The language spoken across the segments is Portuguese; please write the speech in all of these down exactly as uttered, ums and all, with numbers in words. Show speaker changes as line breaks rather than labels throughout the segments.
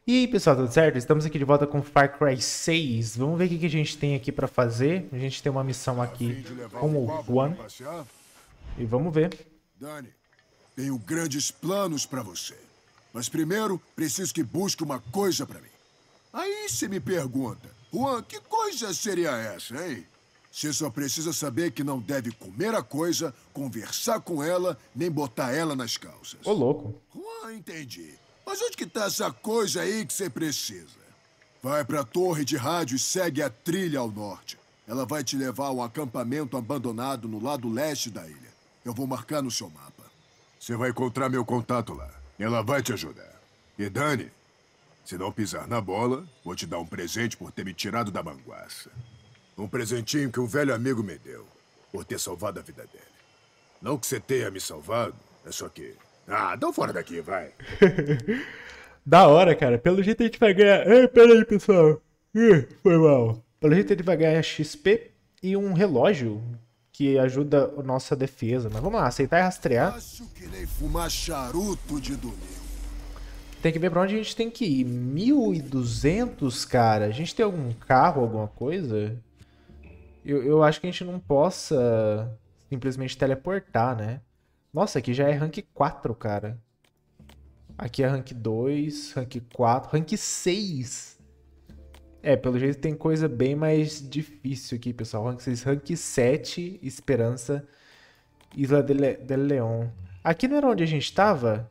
E aí, pessoal, tudo certo? Estamos aqui de volta com Far Cry seis. Vamos ver o que que a gente tem aqui pra fazer. A gente tem uma missão aqui com o Juan. E vamos ver.
Dani, tenho grandes planos pra você. Mas primeiro, preciso que busque uma coisa pra mim. Aí você me pergunta, Juan, que coisa seria essa, hein? Você só precisa saber que não deve comer a coisa, conversar com ela, nem botar ela nas calças.
Ô, louco.
Juan, entendi. Mas onde que tá essa coisa aí que você precisa? Vai pra torre de rádio e segue a trilha ao norte. Ela vai te levar a um acampamento abandonado no lado leste da ilha. Eu vou marcar no seu mapa. Você vai encontrar meu contato lá. Ela vai te ajudar. E Dani, se não pisar na bola, vou te dar um presente por ter me tirado da manguaça. Um presentinho que um velho amigo me deu, por ter salvado a vida dele. Não que você tenha me salvado, é só que... Ah, dá fora daqui, vai.
Da hora, cara. Pelo jeito a gente vai ganhar... Ei, pera aí, pessoal. Ih, foi mal. Pelo jeito a gente vai ganhar X P e um relógio que ajuda a nossa defesa. Mas vamos lá, aceitar e rastrear.
Acho que nem fumar charuto de domingo.
Tem que ver pra onde a gente tem que ir. mil e duzentos, cara. A gente tem algum carro, alguma coisa? Eu, eu acho que a gente não possa simplesmente teleportar, né? Nossa, aqui já é rank quatro, cara. Aqui é rank dois, rank quatro, rank seis. É, pelo jeito tem coisa bem mais difícil aqui, pessoal. Rank seis, rank sete, Esperança, Isla de, Le de Leon. Aqui não era onde a gente tava?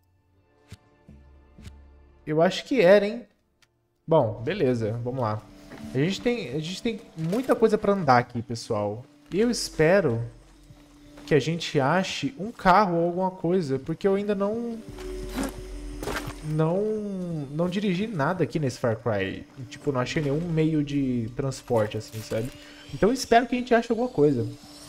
Eu acho que era, hein? Bom, beleza, vamos lá. A gente tem, a gente tem muita coisa pra andar aqui, pessoal. E eu espero que a gente ache um carro ou alguma coisa, porque eu ainda não... Não... Não dirigi nada aqui nesse Far Cry. Tipo, não achei nenhum meio de transporte, assim, sabe? Então eu espero que a gente ache alguma coisa.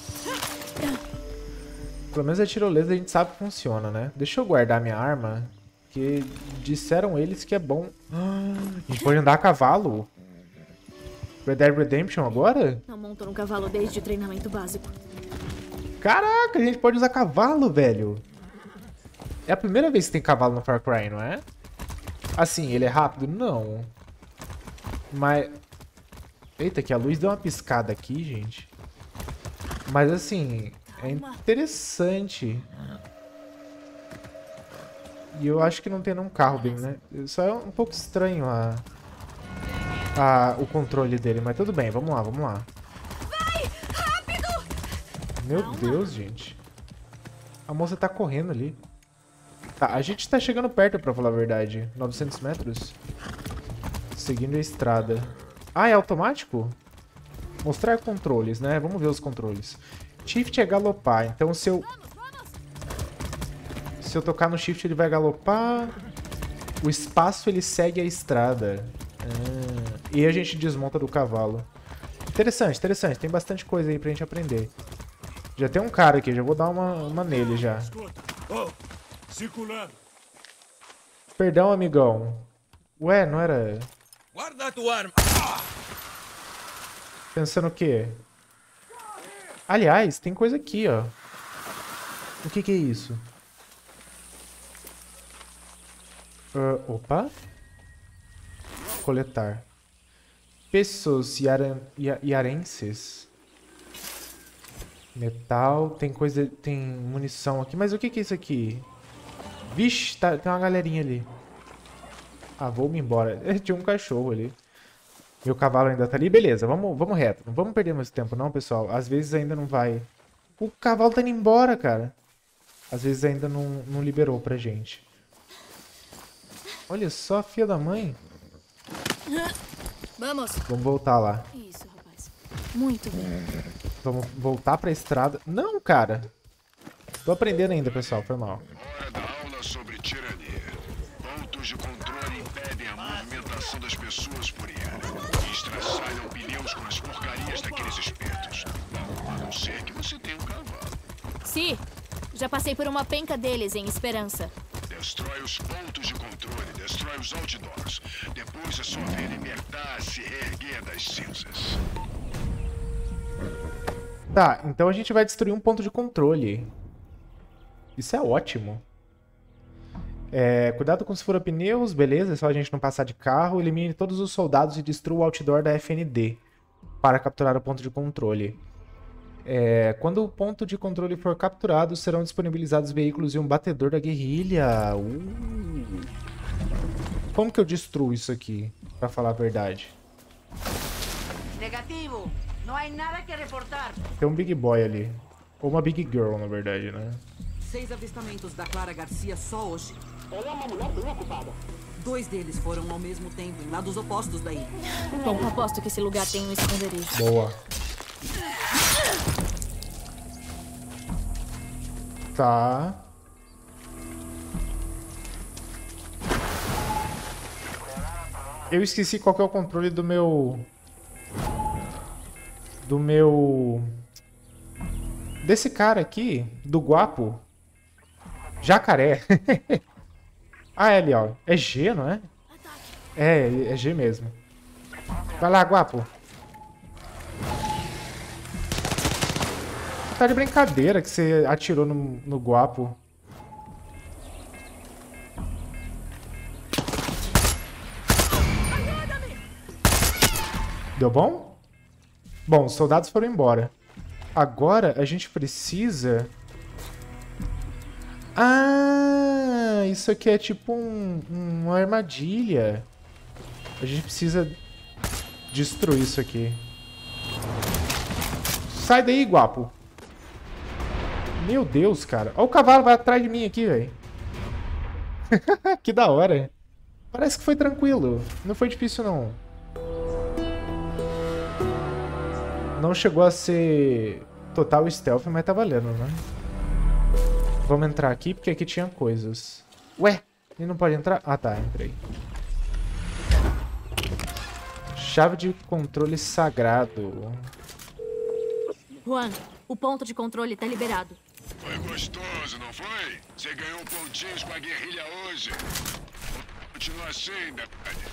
Pelo menos a tirolesa a gente sabe que funciona, né? Deixa eu guardar minha arma, que disseram eles que é bom. Ah, a gente pode andar a cavalo? Red Dead Redemption agora?
Não monto no cavalo desde o treinamento básico.
Caraca, a gente pode usar cavalo, velho. É a primeira vez que tem cavalo no Far Cry, não é? Assim, ele é rápido? Não. Mas... Eita, que a luz deu uma piscada aqui, gente. Mas assim, é interessante. E eu acho que não tem nenhum carro bem, né? Só é um pouco estranho a... a... o controle dele, mas tudo bem, vamos lá, vamos lá. Meu Deus, gente. A moça tá correndo ali. Tá, a gente tá chegando perto, pra falar a verdade. novecentos metros. Seguindo a estrada. Ah, é automático? Mostrar controles, né? Vamos ver os controles. Shift é galopar. Então, se eu... Se eu tocar no Shift, ele vai galopar. O espaço, ele segue a estrada. Ah, e a gente desmonta do cavalo. Interessante, interessante. Tem bastante coisa aí pra gente aprender. Já tem um cara aqui, já vou dar uma, uma nele já.
Oh, circulando.
Perdão, amigão. Ué, não era...
Guarda a tua arma.
Pensando o quê? Aliás, tem coisa aqui, ó. O que que é isso? Uh, opa. Coletar. Pessoas iaran, ia, iarenses. Metal, tem coisa, tem munição aqui. Mas o que que é isso aqui? Vixe, tá, tem uma galerinha ali. Ah, vou-me embora. Tinha um cachorro ali. Meu cavalo ainda tá ali. Beleza, vamos, vamos reto. Não vamos perder mais tempo não, pessoal. Às vezes ainda não vai... O cavalo tá indo embora, cara. Às vezes ainda não, não liberou pra gente. Olha só, filha da mãe.
Vamos.
Vamos voltar lá.
Isso, rapaz. Muito bem.
Vamos voltar pra estrada. Não, cara. Tô aprendendo ainda, pessoal. Foi mal.
Hora da aula sobre tirania. Pontos de controle impedem a movimentação das pessoas por I A. E estraçalham pneus com as porcarias daqueles espertos. A não ser que você tenha um cavalo.
Sim, já passei por uma penca deles em Esperança.
Destrói os pontos de controle, destrói os outdoors. Depois é só ver libertar se reerguer das cinzas.
Tá, então a gente vai destruir um ponto de controle. Isso é ótimo. É, cuidado com os fura-pneus, beleza, é só a gente não passar de carro. Elimine todos os soldados e destrua o outdoor da F N D para capturar o ponto de controle. É, quando o ponto de controle for capturado, serão disponibilizados veículos e um batedor da guerrilha. Uh. Como que eu destruo isso aqui, pra falar a verdade?
Negativo. Não há nada que reportar.
Tem um Big Boy ali. Ou uma Big Girl, na verdade, né?
Seis avistamentos da Clara Garcia só hoje. Ela é uma mulher bem ocupada. Dois deles foram ao mesmo tempo, em lados opostos daí.
Bom, aposto que esse lugar tem um esconderijo.
Boa. Tá. Eu esqueci qual que é o controle do meu... Do meu... Desse cara aqui, do Guapo. Jacaré. Ah, é ali, ó. É G, não é? É, é G mesmo. Vai lá, Guapo. Tá de brincadeira que você atirou no, no Guapo. Deu bom? Bom, os soldados foram embora. Agora a gente precisa... Ah, isso aqui é tipo um, uma armadilha. A gente precisa destruir isso aqui. Sai daí, Guapo. Meu Deus, cara. Olha o cavalo, vai atrás de mim aqui, velho. Que da hora. Parece que foi tranquilo. Não foi difícil, não. Não chegou a ser total stealth, mas tá valendo, né? Vamos entrar aqui, porque aqui tinha coisas. Ué, ele não pode entrar? Ah, tá, entrei. Chave de controle sagrado.
Juan, o ponto de controle tá liberado.
Foi gostoso, não foi? Você ganhou pontinhos com a guerrilha hoje. Continua assim, né?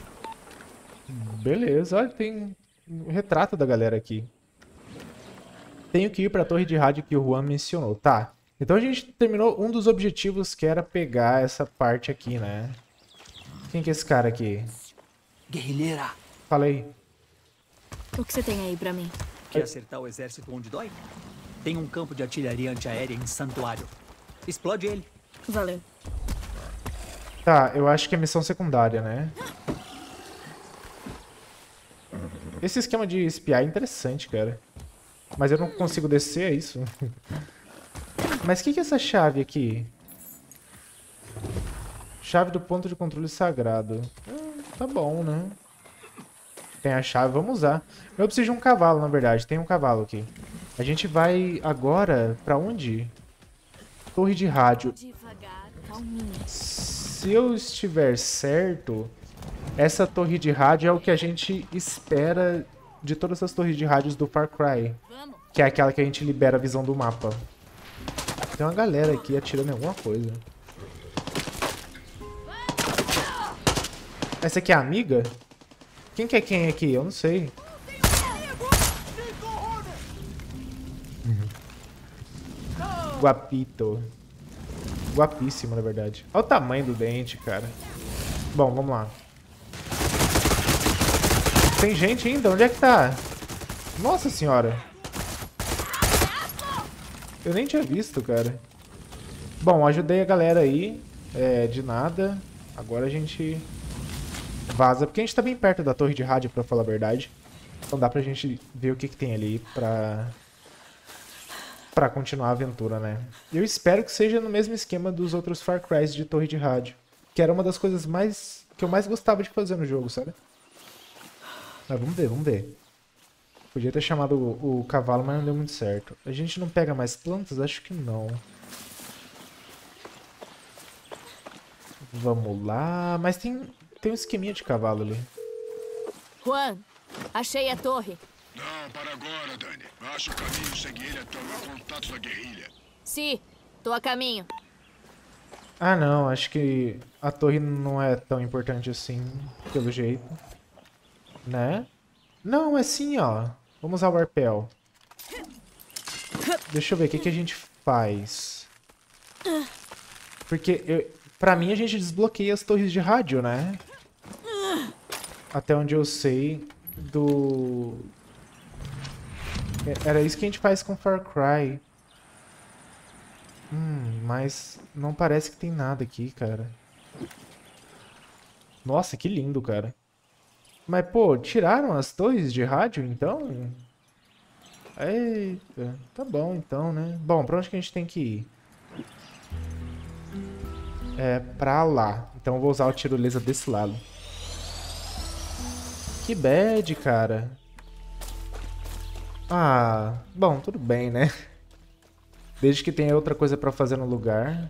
Beleza, olha, tem um retrato da galera aqui. Tenho que ir pra torre de rádio que o Juan mencionou. Tá, então a gente terminou um dos objetivos, que era pegar essa parte aqui, né? Quem que é esse cara aqui?
Guerrilheira.
Falei.
O que você tem aí pra mim?
Quer acertar o exército onde dói? Tem um campo de artilharia antiaérea em Santuário. Explode ele.
Valeu.
Tá, eu acho que é missão secundária, né? Esse esquema de espiar é interessante, cara. Mas eu não consigo descer, é isso? Mas o que, que é essa chave aqui? Chave do ponto de controle sagrado. Hum, tá bom, né? Tem a chave, vamos usar. Eu preciso de um cavalo, na verdade. Tem um cavalo aqui. A gente vai agora pra onde? Torre de rádio.
Devagar, calminha.
Se eu estiver certo, essa torre de rádio é o que a gente espera de todas as torres de rádios do Far Cry.
Vamos.
Que é aquela que a gente libera a visão do mapa. Tem uma galera aqui atirando em alguma coisa. Essa aqui é a amiga? Quem que é quem aqui? Eu não sei. Guapito. Guapíssimo, na verdade. Olha o tamanho do dente, cara. Bom, vamos lá. Tem gente ainda? Onde é que tá? Nossa senhora. Eu nem tinha visto, cara. Bom, ajudei a galera aí. É, de nada. Agora a gente vaza. Porque a gente tá bem perto da torre de rádio, pra falar a verdade. Então dá pra gente ver o que, que tem ali pra... pra continuar a aventura, né? Eu espero que seja no mesmo esquema dos outros Far Crys de torre de rádio. Que era uma das coisas mais... que eu mais gostava de fazer no jogo, sabe? Mas vamos ver, vamos ver. Podia ter chamado o, o cavalo, mas não deu muito certo. A gente não pega mais plantas? Acho que não. Vamos lá... Mas tem, tem um esqueminha de cavalo ali.
Juan, achei a torre.
Não, para agora, Dani. Acho o caminho segue ele até o contato da guerrilha.
Sim, tô a caminho.
Ah, não. Acho que a torre não é tão importante assim, pelo jeito. Né? Não, é sim, ó. Vamos usar o arpel. Deixa eu ver o que, que a gente faz. Porque eu, Pra mim, a gente desbloqueia as torres de rádio, né? Até onde eu sei do... Era isso que a gente faz com Far Cry. Hum, mas não parece que tem nada aqui, cara. Nossa, que lindo, cara. Mas, pô, tiraram as torres de rádio, então? Eita, tá bom, então, né? Bom, pra onde que a gente tem que ir? É, pra lá. Então eu vou usar o tirolesa desse lado. Que bad, cara. Ah, bom, tudo bem, né? Desde que tenha outra coisa pra fazer no lugar.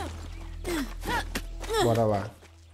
Bora lá.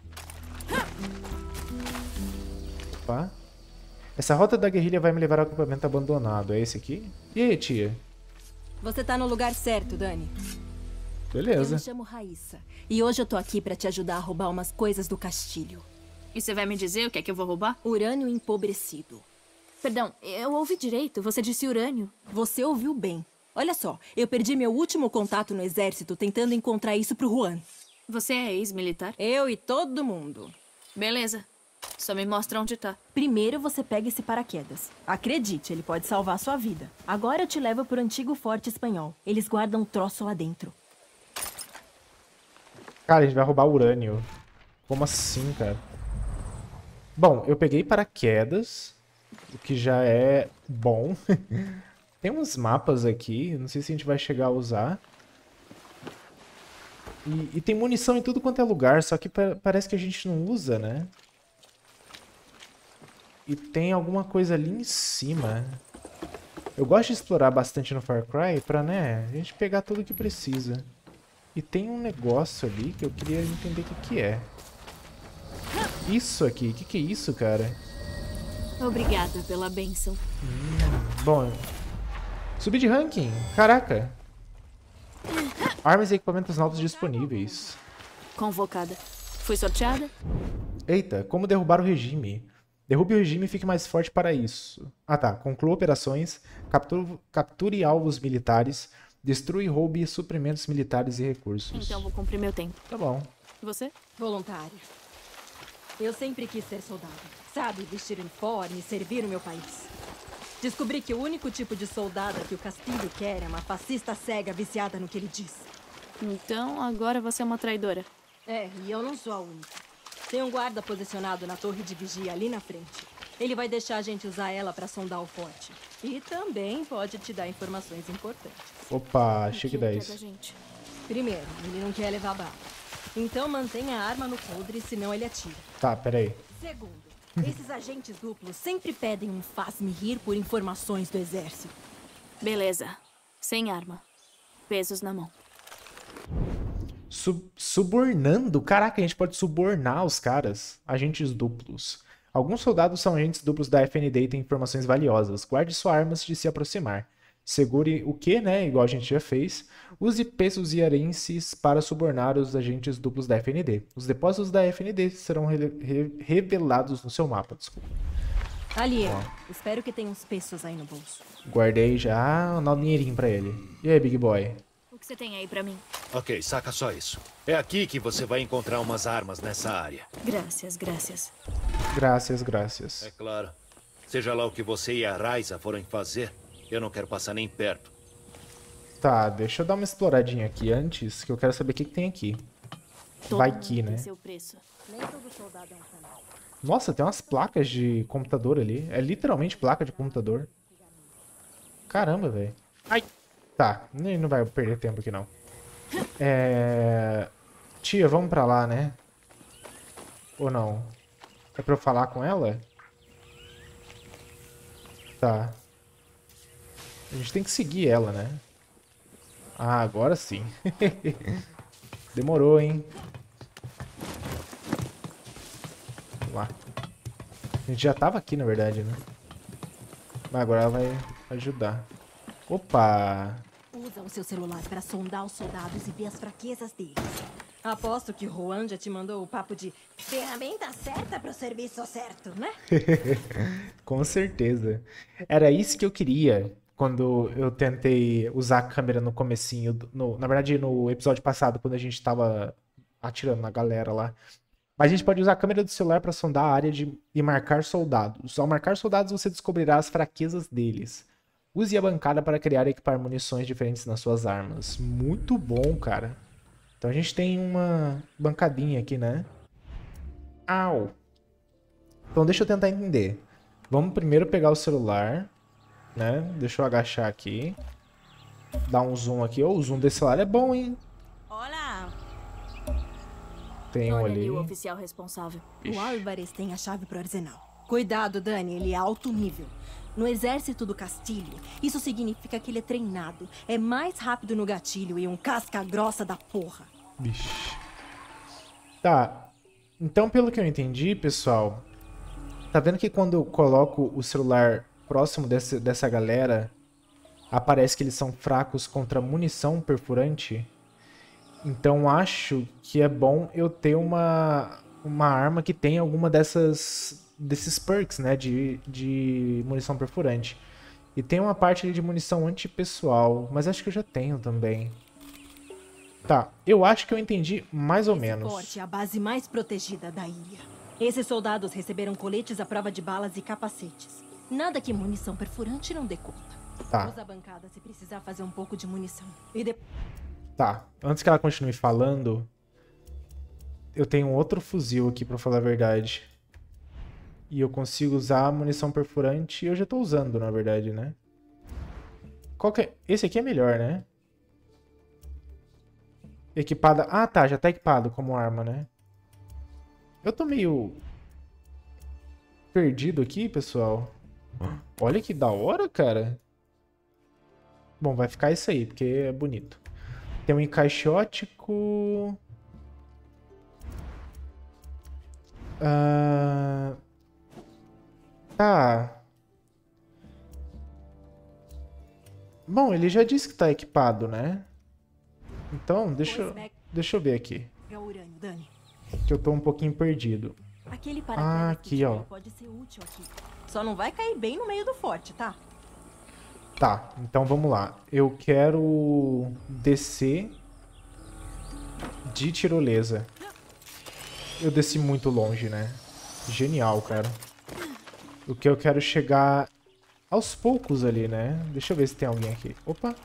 Opa. Essa rota da guerrilha vai me levar ao acampamento abandonado. É esse aqui? E aí, tia?
Você tá no lugar certo, Dani. Eu
Beleza.
me chamo Raíssa. E hoje eu tô aqui pra te ajudar a roubar umas coisas do castilho.
E você vai me dizer o que é que eu vou roubar?
Urânio empobrecido.
Perdão, eu ouvi direito. Você disse urânio.
Você ouviu bem. Olha só, eu perdi meu último contato no exército tentando encontrar isso pro Juan.
Você é ex-militar?
Eu e todo mundo.
Beleza. Só me mostra onde tá.
Primeiro você pega esse paraquedas. Acredite, ele pode salvar sua vida. Agora eu te levo pro antigo forte espanhol. Eles guardam um troço lá dentro.
Cara, a gente vai roubar urânio. Como assim, cara? Bom, eu peguei paraquedas, o que já é bom. Tem uns mapas aqui, não sei se a gente vai chegar a usar. E, e tem munição em tudo quanto é lugar, só que pa- parece que a gente não usa, né? E tem alguma coisa ali em cima. Eu gosto de explorar bastante no Far Cry pra, né, a gente pegar tudo que precisa. E tem um negócio ali que eu queria entender o que que é. Isso aqui, o que que é isso, cara?
Obrigada pela bênção.
Bom, subir de ranking, caraca. Armas e equipamentos novos disponíveis.
Convocada. Fui sorteada?
Eita, como derrubar o regime? Derrube o regime e fique mais forte para isso. Ah tá, conclua operações, capture, capture alvos militares, destrua e roube suprimentos militares e recursos.
Então vou cumprir meu tempo.
Tá bom.
E você?
Voluntária. Eu sempre quis ser soldado. Sabe, vestir uniforme e servir o meu país. Descobri que o único tipo de soldada que o Castilho quer é uma fascista cega viciada no que ele diz.
Então agora você é uma traidora.
É, e eu não sou a única. Tem um guarda posicionado na torre de vigia ali na frente. Ele vai deixar a gente usar ela pra sondar o forte. E também pode te dar informações importantes.
Opa, achei que
O que
dá
ele quer
isso.
da gente?
Primeiro, ele não quer levar bala. Então mantenha a arma no coldre, senão ele atira.
Tá, peraí.
Segundo, esses agentes duplos sempre pedem um faz-me rir por informações do exército.
Beleza. Sem arma. Pesos na mão.
Sub- subornando? Caraca, a gente pode subornar os caras. Agentes duplos. Alguns soldados são agentes duplos da F N D e têm informações valiosas. Guarde sua arma antes de se aproximar. Segure o que, né? Igual a gente já fez. Use pesos iarenses para subornar os agentes duplos da F N D. Os depósitos da F N D serão re- re- revelados no seu mapa. Desculpa.
Ali, espero que tenha uns pesos aí no bolso.
Guardei já um dinheirinho pra ele. E aí, Big Boy?
O que você tem aí pra mim?
Ok, saca só isso. É aqui que você vai encontrar umas armas nessa área.
Graças, graças.
Graças, graças.
É claro. Seja lá o que você e a Raíssa forem fazer, eu não quero passar nem perto.
Tá, deixa eu dar uma exploradinha aqui antes, que eu quero saber o que, que tem aqui.
Todo
Vai
mundo
que,
tem
né?
seu preço.
Nem todo soldado é um canal.
Nossa, tem umas placas de computador ali. É literalmente placa de computador. Caramba, velho. Ai. Tá, nem- não vai perder tempo aqui não. É... Tia, vamos pra lá, né? Ou não? É pra eu falar com ela? Tá. A gente tem que seguir ela, né? Ah, agora sim. Demorou, hein? Vamos lá. A gente já tava aqui, na verdade, né? Mas agora ela vai ajudar. Opa!
Usa o seu celular para sondar os soldados e ver as fraquezas deles. Aposto que o Juan já te mandou o papo de ferramenta certa para o serviço certo, né?
Com certeza. Era isso que eu queria quando eu tentei usar a câmera no comecinho. do- No, na verdade, no episódio passado, quando a gente tava atirando na galera lá. Mas a gente pode usar a câmera do celular para sondar a área de, e marcar soldados. Ao marcar soldados, você descobrirá as fraquezas deles. Use a bancada para criar e equipar munições diferentes nas suas armas. Muito bom, cara. Então a gente tem uma bancadinha aqui, né? Au! Então deixa eu tentar entender. Vamos primeiro pegar o celular, né? Deixa eu agachar aqui. Dar um zoom aqui. Oh, o zoom desse celular é bom, hein?
Olá!
Tem um
Olha
ali.
ali o oficial responsável.
O Álvares tem a chave pro arsenal. Cuidado, Dani, ele é alto nível. No exército do Castilho, isso significa que ele é treinado. É mais rápido no gatilho e um casca grossa da porra.
Vixe. Tá. Então, pelo que eu entendi, pessoal, tá vendo que quando eu coloco o celular próximo desse, dessa galera, aparece que eles são fracos contra munição perfurante? Então acho que é bom eu ter uma, uma arma que tem alguma dessas desses perks, né, de, de munição perfurante. E tem uma parte ali de munição antipessoal, mas acho que eu já tenho também. Tá, eu acho que eu entendi mais ou
Esse
menos.
forte é a base mais protegida da ilha. Esses soldados receberam coletes à prova de balas e capacetes. Nada que munição perfurante não dê conta.
Tá.
Usa a bancada se precisar fazer um pouco de munição. E depois...
Tá, antes que ela continue falando, eu tenho um outro fuzil aqui, pra falar a verdade. E eu consigo usar a munição perfurante, e eu já tô usando, na verdade, né? Qual que é? Esse aqui é melhor, né? Equipada... Ah, tá, já tá equipado como arma, né? Eu tô meio perdido aqui, pessoal. Olha que da hora, cara. Bom, vai ficar isso aí, porque é bonito. Tem um encaixótico. Ah... Tá. Bom, ele já disse que tá equipado, né? Então, deixa, eu- deixa eu ver aqui.
Pega o urânio, Dani.
Que eu tô um pouquinho perdido.
Aquele
Ah,
paraquedas
aqui,
que
ó.
tinha pode ser útil aqui. Só não vai cair bem no meio do forte, tá?
Tá, então vamos lá. Eu quero descer de tirolesa. Eu desci muito longe, né? Genial, cara. O que eu quero chegar aos poucos ali, né? Deixa eu ver se tem alguém aqui. Opa!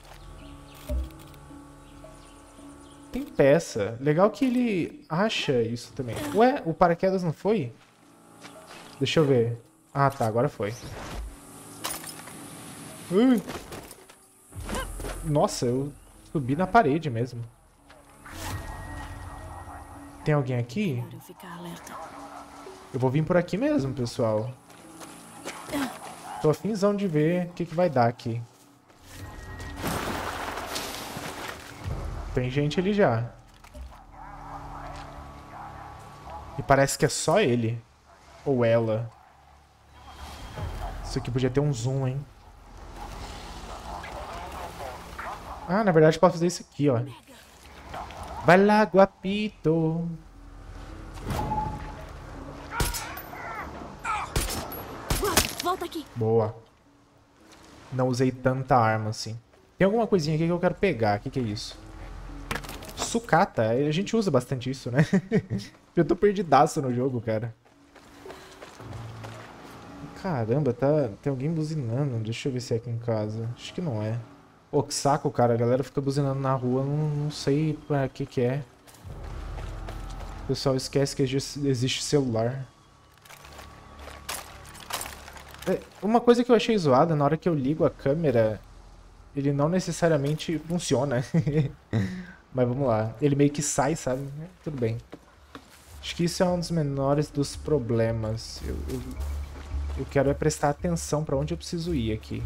Tem peça. Legal que ele acha isso também. Ué, o paraquedas não foi? Deixa eu ver. Ah, tá, agora foi. Ui. Nossa, eu subi na parede mesmo. Tem alguém aqui?
Quero ficar alerta.
Eu vou vir por aqui mesmo, pessoal. Tô afinzão de ver o que, que vai dar aqui. Tem gente ali já. E parece que é só ele. Ou ela. Isso aqui podia ter um zoom, hein? Ah, na verdade eu posso fazer isso aqui, ó. Vai lá, guapito.
Volta aqui.
Boa. Não usei tanta arma assim. Tem alguma coisinha aqui que eu quero pegar. O que, que é isso? Sucata. A gente usa bastante isso, né? Eu tô perdidaço no jogo, cara. Caramba, tá... tem alguém buzinando. Deixa eu ver se é aqui em casa. Acho que não é. Pô, que saco, cara. A galera fica buzinando na rua. Não, não sei pra que que é. O pessoal esquece que existe celular. É, uma coisa que eu achei zoada, na hora que eu ligo a câmera, ele não necessariamente funciona. Mas vamos lá. Ele meio que sai, sabe? É, tudo bem. Acho que isso é um dos menores dos problemas. Eu, eu, eu quero é prestar atenção pra onde eu preciso ir aqui.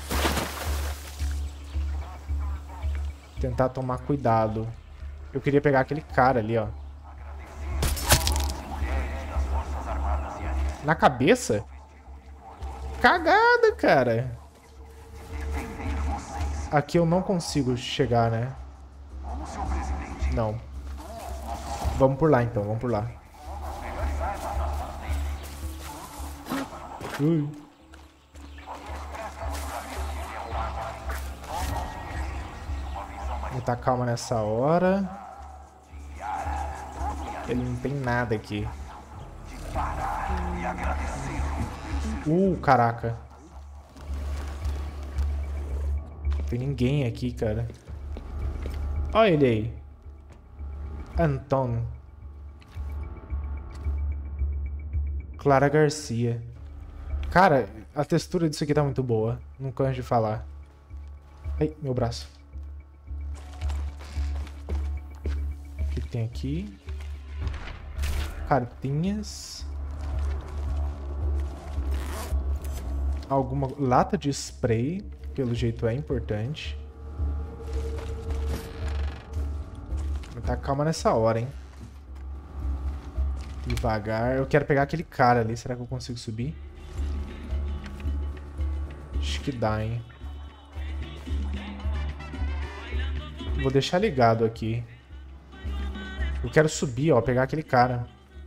Tentar tomar cuidado. Eu queria pegar aquele cara ali, ó. Na cabeça? Cagada, cara. Aqui eu não consigo chegar, né? Não. Vamos por lá, então. Vamos por lá. Ui. Vou estar calma nessa hora. Ele não tem nada aqui. Uh, caraca. Não tem ninguém aqui, cara. Olha ele aí. Anton. Clara Garcia. Cara, a textura disso aqui tá muito boa. Não canso de falar. Ai, meu braço. O que tem aqui? Cartinhas. Alguma lata de spray. Pelo jeito é importante. Vou tá calma nessa hora, hein? Devagar. Eu quero pegar aquele cara ali. Será que eu consigo subir? Acho que dá, hein? Vou deixar ligado aqui. Eu quero subir, ó. Pegar aquele cara.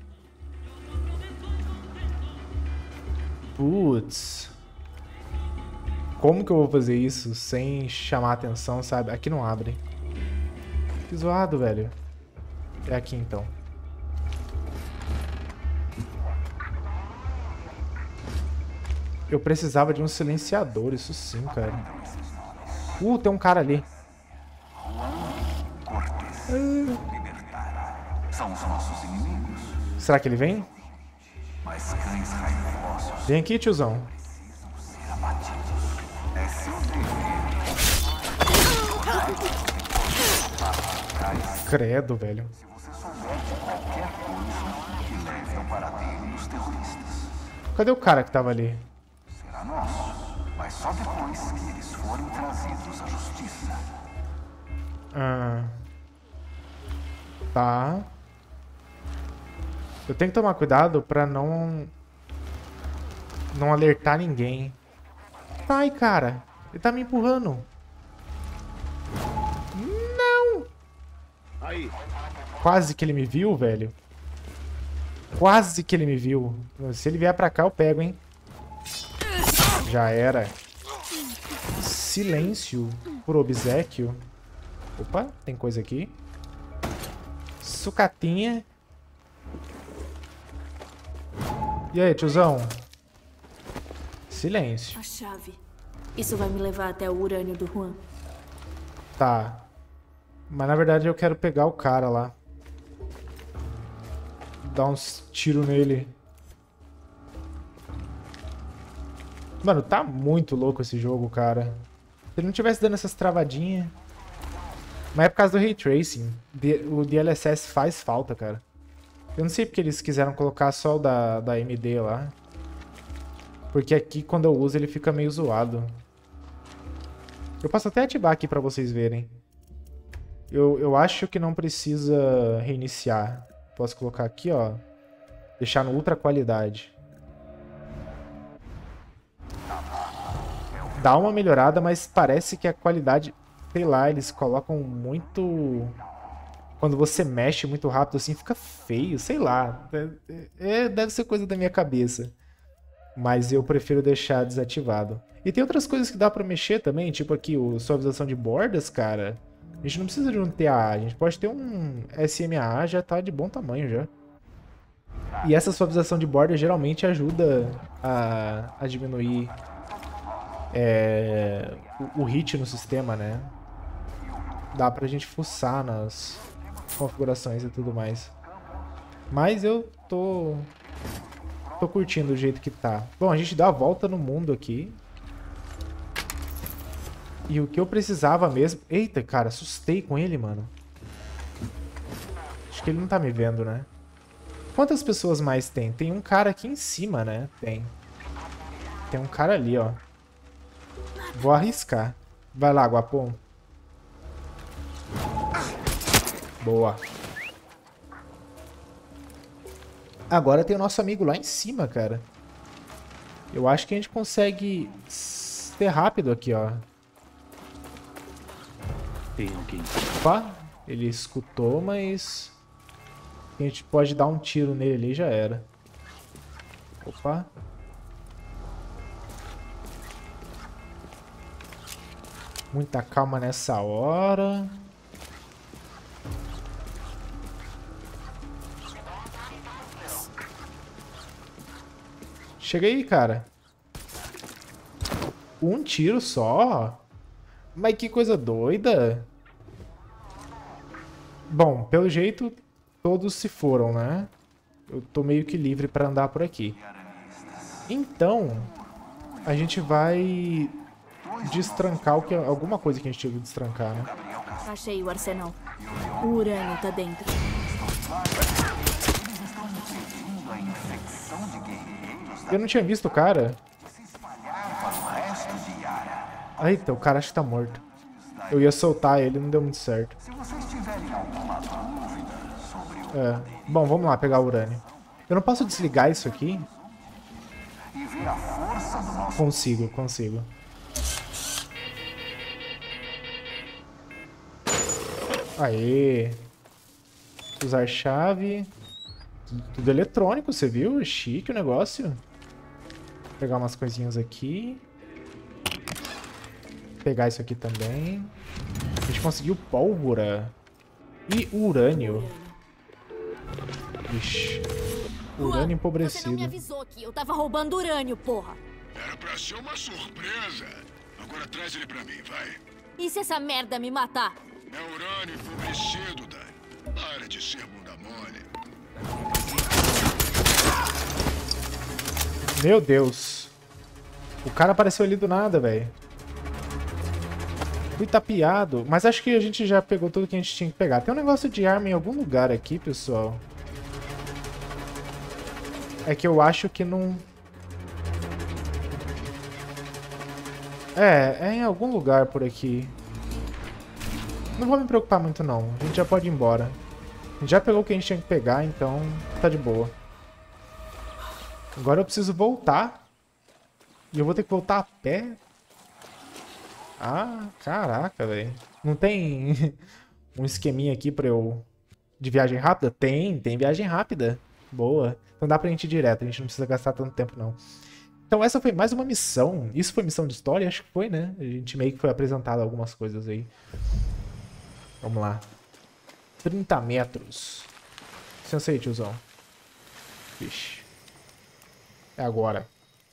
Putz. Como que eu vou fazer isso sem chamar a atenção, sabe? Aqui não abre. Que zoado, velho. É aqui, então. Eu precisava de um silenciador, isso sim, cara. Uh, tem um cara ali.
São os nossos inimigos.
Será que ele vem?
Mas cães raivosos
Vem aqui, tiozão.
precisam ser abatidos. É seu dever.
Credo, velho.
Se você souber de qualquer coisa que leve ao paradeiro dos terroristas,
Cadê o cara que tava ali?
será nosso. Mas só depois que eles forem trazidos à justiça.
Ah. Tá. Eu tenho que tomar cuidado pra não... Não alertar ninguém. Ai, cara. Ele tá me empurrando. Não!
Aí.
Quase que ele me viu, velho. Quase que ele me viu. Se ele vier pra cá, eu pego, hein? Já era. Silêncio por obséquio. Opa, tem coisa aqui. Sucatinha. E aí, tiozão? Silêncio.
A chave. Isso vai me levar até o urânio do Juan.
Tá. Mas na verdade eu quero pegar o cara lá. Dar uns tiros nele. Mano, tá muito louco esse jogo, cara. Se ele não tivesse dando essas travadinhas... Mas é por causa do Ray Tracing. O D L S S faz falta, cara. Eu não sei porque eles quiseram colocar só o da, da A M D lá. Porque aqui, quando eu uso, ele fica meio zoado. Eu posso até ativar aqui pra vocês verem. Eu, eu acho que não precisa reiniciar. Posso colocar aqui, ó. Deixar no ultra qualidade. Dá uma melhorada, mas parece que a qualidade... Sei lá, eles colocam muito... Quando você mexe muito rápido assim, fica feio. Sei lá. É, é, deve ser coisa da minha cabeça. Mas eu prefiro deixar desativado. E tem outras coisas que dá pra mexer também. Tipo aqui, o suavização de bordas, cara. A gente não precisa de um T A A. A gente pode ter um S M A A, já tá de bom tamanho já. E essa suavização de borda geralmente ajuda a, a diminuir é, o, o hit no sistema, né? Dá pra gente fuçar nas configurações e tudo mais. Mas eu tô... Tô curtindo do jeito que tá. Bom, a gente dá a volta no mundo aqui. E o que eu precisava mesmo... Eita, cara, assustei com ele, mano. Acho que ele não tá me vendo, né? Quantas pessoas mais tem? Tem um cara aqui em cima, né? Tem. Tem um cara ali, ó. Vou arriscar. Vai lá, Guapom. Boa. Agora tem o nosso amigo lá em cima, cara. Eu acho que a gente consegue ser rápido aqui, ó.
Tem alguém.
Opa, ele escutou, mas... A gente pode dar um tiro nele ali e já era. Opa. Muita calma nessa hora. Chega aí, cara. Um tiro só? Mas que coisa doida. Bom, pelo jeito, todos se foram, né? Eu tô meio que livre pra andar por aqui. Então, a gente vai destrancar o que, alguma coisa que a gente tinha que destrancar, né?
Achei o arsenal. O urânio tá dentro.
Eu não tinha visto o cara. Eita, o cara acho que tá morto. Eu ia soltar ele, não deu muito certo. É. Bom, vamos lá pegar o urânio. Eu não posso desligar isso aqui? Consigo, consigo. Aê. Usar chave. Tudo eletrônico, você viu? Chique o negócio. Vou pegar umas coisinhas aqui. Pegar isso aqui também. A gente conseguiu pólvora. E urânio. Ixi. Urânio empobrecido.
Você não me avisou que eu tava roubando urânio, porra.
Era pra ser uma surpresa. Agora traz ele pra mim, vai.
E se essa merda me matar?
É urânio empobrecido, Dani. Para de ser bunda mole.
Meu Deus. O cara apareceu ali do nada, velho. Fui tapeado. Mas acho que a gente já pegou tudo que a gente tinha que pegar. Tem um negócio de arma em algum lugar aqui, pessoal. É que eu acho que não... É, é em algum lugar por aqui. Não vou me preocupar muito, não. A gente já pode ir embora. A gente já pegou o que a gente tinha que pegar, então tá de boa. Agora eu preciso voltar. E eu vou ter que voltar a pé. Ah, caraca, velho. Não tem um esqueminha aqui pra eu... de viagem rápida? Tem, tem viagem rápida. Boa. Então dá pra gente ir direto, a gente não precisa gastar tanto tempo, não. Então essa foi mais uma missão. Isso foi missão de história? Acho que foi, né? A gente meio que foi apresentado algumas coisas aí. Vamos lá. trinta metros. Licença aí, tiozão. Vixe. É agora.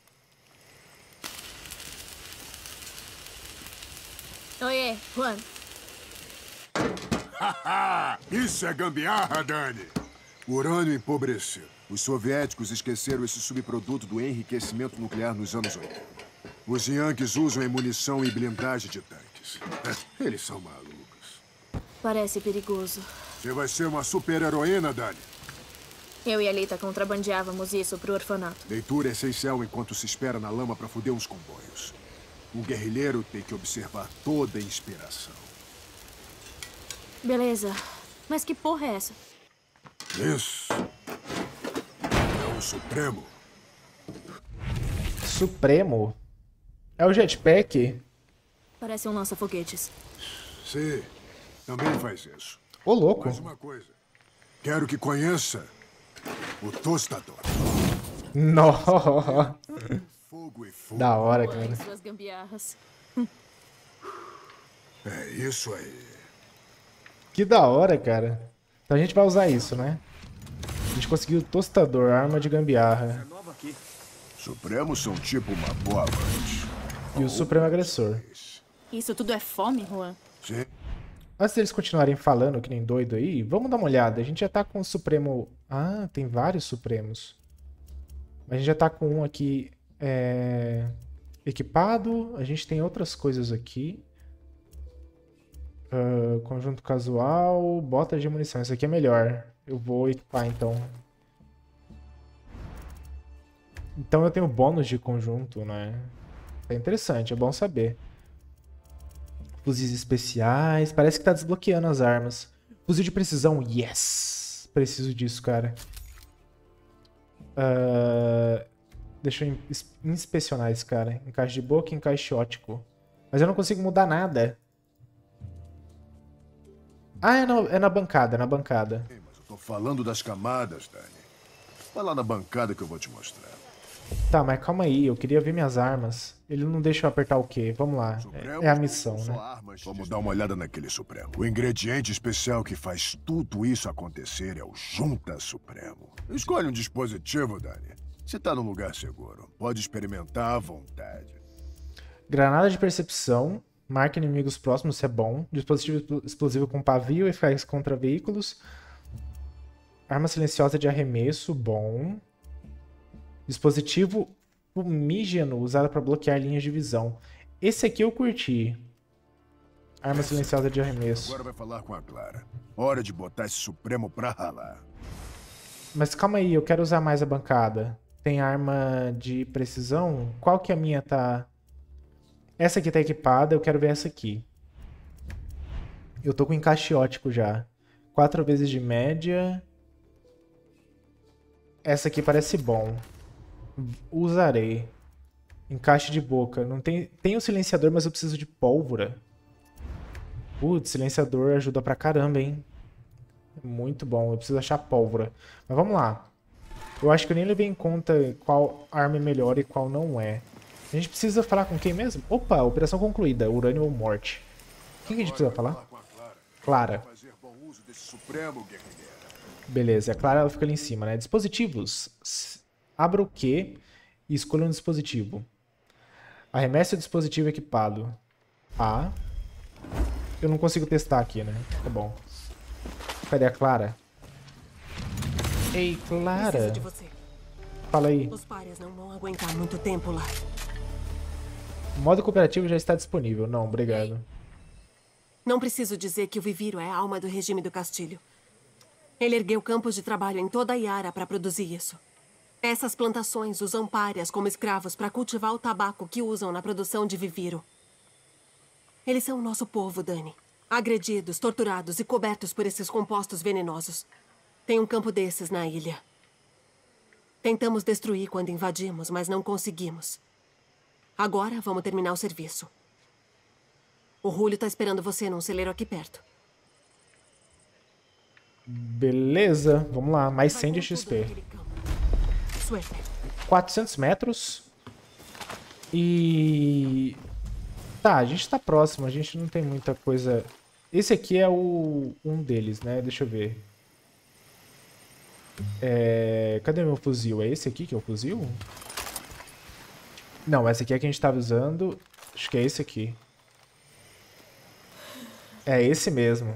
Oiê, Juan.
Isso é gambiarra, Dani. Urânio empobrecido. Os soviéticos esqueceram esse subproduto do enriquecimento nuclear nos anos oitenta. Os Yankees usam em munição e blindagem de tanques. Eles são malucos.
Parece perigoso.
Você vai ser uma super-heroína, Dani.
Eu e a Lita contrabandeávamos isso pro orfanato.
Leitura é essencial enquanto se espera na lama para foder uns comboios. Um guerrilheiro tem que observar toda a inspiração.
Beleza. Mas que porra é essa?
Isso. É o Supremo.
Supremo? É o jetpack?
Parece um lança-foguetes.
Sim, também faz isso.
Ô, louco.
Mais uma coisa. Quero que conheça o tostador.
Nó.
Fogo e fogo.
Da hora, cara.
Suas gambiarras.
É isso aí.
Que da hora, cara. Então a gente vai usar isso, né? A gente conseguiu o tostador, arma de gambiarra.
Supremos são tipo uma boa amante.
E o Supremo Agressor.
Isso tudo é fome, Juan?
Sim.
Antes deles continuarem falando que nem doido aí, vamos dar uma olhada. A gente já tá com o Supremo... Ah, tem vários Supremos. A gente já tá com um aqui é... equipado. A gente tem outras coisas aqui. Uh, conjunto casual, botas de munição. Isso aqui é melhor. Eu vou equipar, então. Então eu tenho bônus de conjunto, né? É interessante, é bom saber. Fuzis especiais. Parece que tá desbloqueando as armas. Fuzil de precisão. Yes! Preciso disso, cara. Uh, deixa eu inspecionar esse cara. Encaixe de boca e encaixe ótico. Mas eu não consigo mudar nada. Ah, é, no, é na bancada, é na bancada.
Mas eu tô falando das camadas, Dani. Vai lá na bancada que eu vou te mostrar.
Tá, mas calma aí, eu queria ver minhas armas. Ele não deixa eu apertar o quê? Vamos lá. É, é a missão, né?
Vamos dar uma olhada naquele Supremo. O ingrediente especial que faz tudo isso acontecer é o Junta Supremo. Escolhe um dispositivo, Dani. Você tá num lugar seguro. Pode experimentar à vontade.
Granada de percepção. Marca inimigos próximos, isso é bom. Dispositivo explosivo com pavio, eficaz contra veículos. Arma silenciosa de arremesso, bom. Dispositivo fumígeno, usado para bloquear linhas de visão. Esse aqui eu curti. Arma silenciosa de arremesso.
Agora vai falar com a Clara. Hora de botar esse Supremo pra ralar.
Mas calma aí, eu quero usar mais a bancada. Tem arma de precisão? Qual que a minha tá... Essa aqui tá equipada, eu quero ver essa aqui. Eu tô com encaixe óptico já. Quatro vezes de média. Essa aqui parece bom. Usarei. Encaixe de boca. Não tem, tem um silenciador, mas eu preciso de pólvora. Putz, silenciador ajuda pra caramba, hein? Muito bom, eu preciso achar pólvora. Mas vamos lá. Eu acho que eu nem levei em conta qual arma é melhor e qual não é. A gente precisa falar com quem mesmo? Opa, operação concluída. Urânio ou morte. Quem que a gente precisa falar? Clara. Beleza, a Clara ela fica ali em cima, né? Dispositivos. Abra o Q e escolha um dispositivo. Arremesse o dispositivo equipado. A. Eu não consigo testar aqui, né? Tá bom. Cadê a Clara? Ei, Clara.
Preciso de você.
Fala aí.
Os párias não vão aguentar muito tempo lá.
O modo cooperativo já está disponível. Não, obrigado.
Não preciso dizer que o Viviro é a alma do regime do Castilho. Ele ergueu campos de trabalho em toda a Yara para produzir isso. Essas plantações usam párias como escravos para cultivar o tabaco que usam na produção de Viviro. Eles são o nosso povo, Dani. Agredidos, torturados e cobertos por esses compostos venenosos. Tem um campo desses na ilha. Tentamos destruir quando invadimos, mas não conseguimos. Agora vamos terminar o serviço. O Julio tá esperando você num celeiro aqui perto.
Beleza, vamos lá. Mais cem de X P. quatrocentos metros. E... Tá, a gente tá próximo. A gente não tem muita coisa... Esse aqui é o um deles, né? Deixa eu ver. É... Cadê meu fuzil? É esse aqui que é o fuzil? Não, esse aqui é que a gente tava usando. Acho que é esse aqui. É esse mesmo.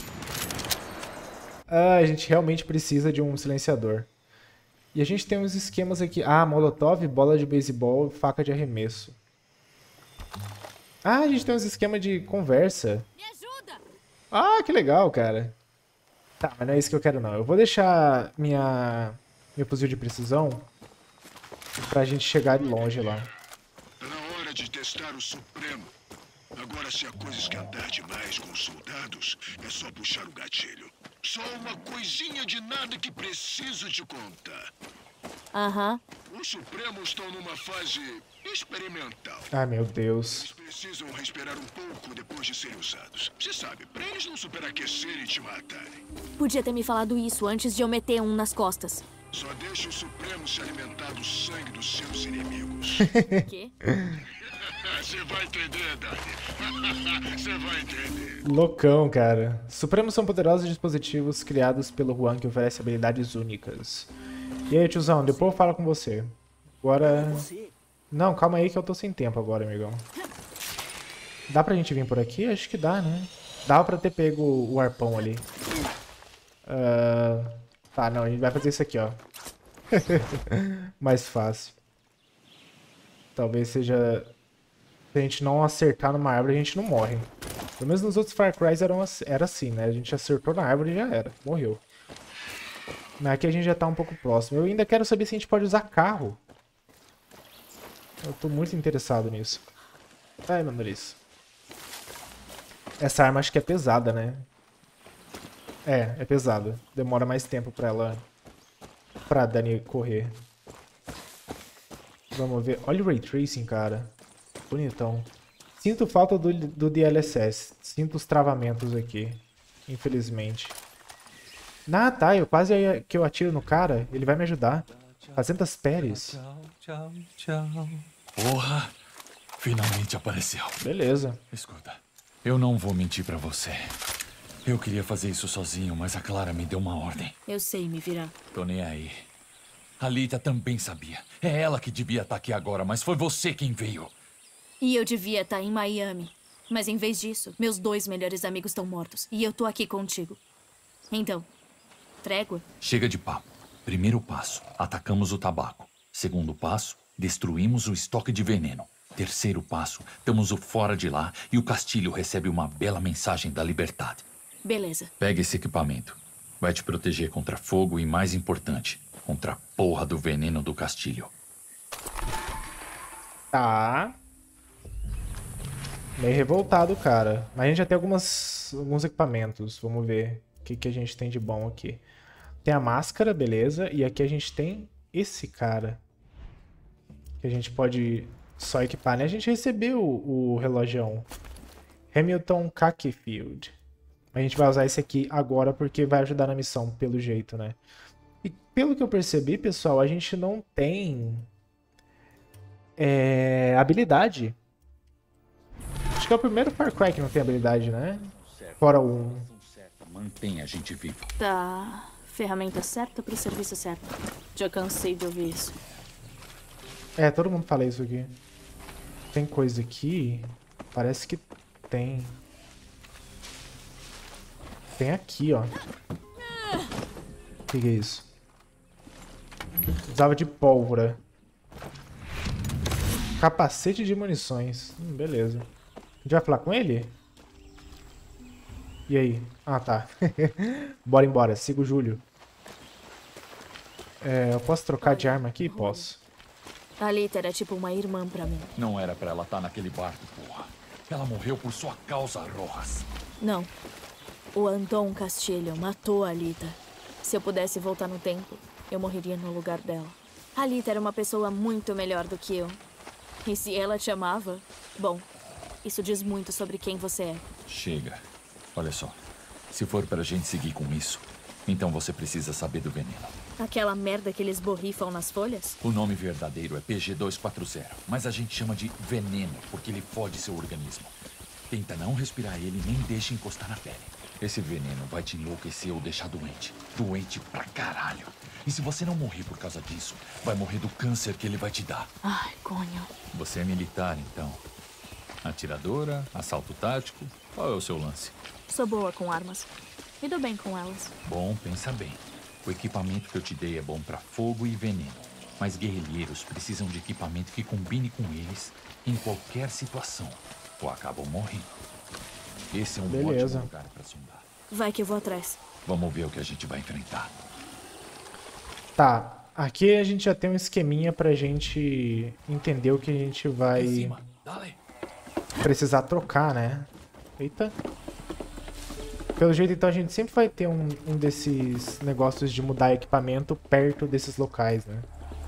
Ah, a gente realmente precisa de um silenciador. E a gente tem uns esquemas aqui. Ah, molotov, bola de beisebol, faca de arremesso. Ah, a gente tem uns esquemas de conversa.
Me ajuda!
Ah, que legal, cara. Tá, mas não é isso que eu quero não. Eu vou deixar minha meu fuzil de precisão pra gente chegar de longe lá.
Tá na hora de testar o Supremo. Agora, se a coisa esquentar demais com os soldados, é só puxar o gatilho. Só uma coisinha de nada que preciso te contar.
Aham.
Os Supremos estão numa fase experimental.
Ai, meu Deus.
Eles precisam respirar um pouco depois de serem usados. Você sabe, pra eles não superaquecerem e te matarem.
Podia ter me falado isso antes de eu meter um nas costas.
Só deixa o Supremo se alimentar do sangue dos seus inimigos.
Quê?
Você vai entender, Dani. Você vai entender.
Loucão, cara. Supremos são poderosos dispositivos criados pelo Juan que oferecem habilidades únicas. E aí, tiozão, depois eu falo com você. Agora... Não, calma aí que eu tô sem tempo agora, amigão. Dá pra gente vir por aqui? Acho que dá, né? Dava pra ter pego o arpão ali. Uh... Tá, não, a gente vai fazer isso aqui, ó. Mais fácil. Talvez seja... Se a gente não acertar numa árvore, a gente não morre. Pelo menos nos outros Far Cry eram, era assim, né? A gente acertou na árvore e já era. Morreu. Mas aqui a gente já tá um pouco próximo. Eu ainda quero saber se a gente pode usar carro. Eu tô muito interessado nisso. Ai, meu nariz. Essa arma acho que é pesada, né? É, é pesada. Demora mais tempo pra ela... Pra Dani correr. Vamos ver. Olha o Ray Tracing, cara. Bonitão. Sinto falta do, do D L S S. Sinto os travamentos aqui. Infelizmente. Ah, tá. Eu quase que eu atiro no cara. Ele vai me ajudar. Fazendas Pérez.
Tchau, tchau, tchau. Porra! Finalmente apareceu.
Beleza.
Escuta, eu não vou mentir pra você. Eu queria fazer isso sozinho, mas a Clara me deu uma ordem.
Eu sei, me virar.
Tô nem aí.
A Lita também sabia. É ela que devia estar aqui agora, mas foi você quem veio.
E eu devia estar em Miami. Mas em vez disso, meus dois melhores amigos estão mortos. E eu tô aqui contigo. Então, trégua?
Chega de papo. Primeiro passo, atacamos o tabaco. Segundo passo, destruímos o estoque de veneno. Terceiro passo, damos o fora de lá e o Castilho recebe uma bela mensagem da Liberdade.
Beleza.
Pega esse equipamento. Vai te proteger contra fogo e, mais importante, contra a porra do veneno do Castilho.
Tá. Meio revoltado, cara. Mas a gente já tem algumas, alguns equipamentos. Vamos ver o que, que a gente tem de bom aqui. Tem a máscara, beleza. E aqui a gente tem esse cara. Que a gente pode só equipar, né? A gente recebeu o, o relógio Hamilton Cakefield. A gente vai usar esse aqui agora porque vai ajudar na missão, pelo jeito, né? E pelo que eu percebi, pessoal, a gente não tem é, habilidade. Acho que é o primeiro Far Cry que não tem habilidade, né? Fora o um.
Mantenha a gente vivo.
Tá. Ferramenta certa pro serviço certo. Já cansei de ouvir isso.
É, todo mundo fala isso aqui. Tem coisa aqui? Parece que tem. Tem aqui, ó. O que, que é isso? Usava de pólvora. Capacete de munições. Hum, beleza. A gente vai falar com ele? E aí? Ah, tá. Bora embora. Siga o Júlio. É, eu posso trocar de arma aqui? Posso.
A Lita era tipo uma irmã pra mim.
Não era pra ela estar naquele barco, porra. Ela morreu por sua causa, Rojas.
Não. O Anton Castilho matou a Lita. Se eu pudesse voltar no tempo, eu morreria no lugar dela. A Lita era uma pessoa muito melhor do que eu. E se ela te amava, bom, isso diz muito sobre quem você é.
Chega. Olha só. Se for pra gente seguir com isso, então você precisa saber do veneno.
Aquela merda que eles borrifam nas folhas?
O nome verdadeiro é P G duzentos e quarenta, mas a gente chama de veneno porque ele fode seu organismo. Tenta não respirar ele nem deixa encostar na pele. Esse veneno vai te enlouquecer ou deixar doente. Doente pra caralho. E se você não morrer por causa disso, vai morrer do câncer que ele vai te dar.
Ai, conho.
Você é militar, então. Atiradora, assalto tático. Qual é o seu lance?
Sou boa com armas. Me dou bem com elas.
Bom, pensa bem. O equipamento que eu te dei é bom pra fogo e veneno. Mas guerrilheiros precisam de equipamento que combine com eles em qualquer situação. Ou acabam morrendo. Esse é um
Beleza.
ótimo lugar pra sondar.
Vai que eu vou atrás.
Vamos ver o que a gente vai enfrentar.
Tá. Aqui a gente já tem um esqueminha pra gente entender o que a gente vai
Em cima. Dale.
precisar trocar, né? Eita. Pelo jeito, então, a gente sempre vai ter um, um desses negócios de mudar equipamento perto desses locais, né?